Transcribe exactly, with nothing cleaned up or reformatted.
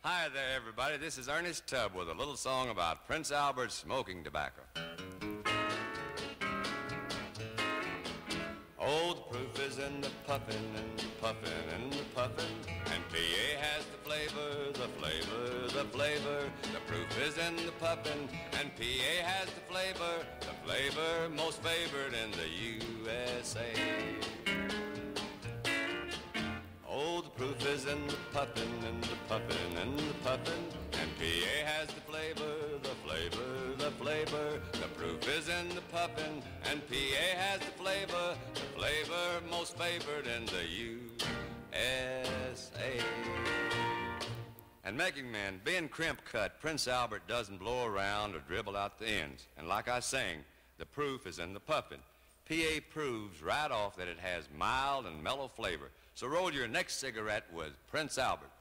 Hi there, everybody. This is Ernest Tubb with a little song about Prince Albert's smoking tobacco. Oh, the proof is in the puffin' and the puffin' and the puffin', and P A has the flavor, the flavor, the flavor. The proof is in the puffin', and P A has the flavor, the flavor most favored in the U S A. Oh, the proof is in the puffin' and the puffin' and the puffin', and P A has the flavor, the flavor, the flavor. The proof is in the puffin', and P A has the flavor, the flavor most favored in the U S A. And making men, being crimp cut, Prince Albert doesn't blow around or dribble out the ends. And like I sang, the proof is in the puffin'. P A proves right off that it has mild and mellow flavor. So roll your next cigarette with Prince Albert.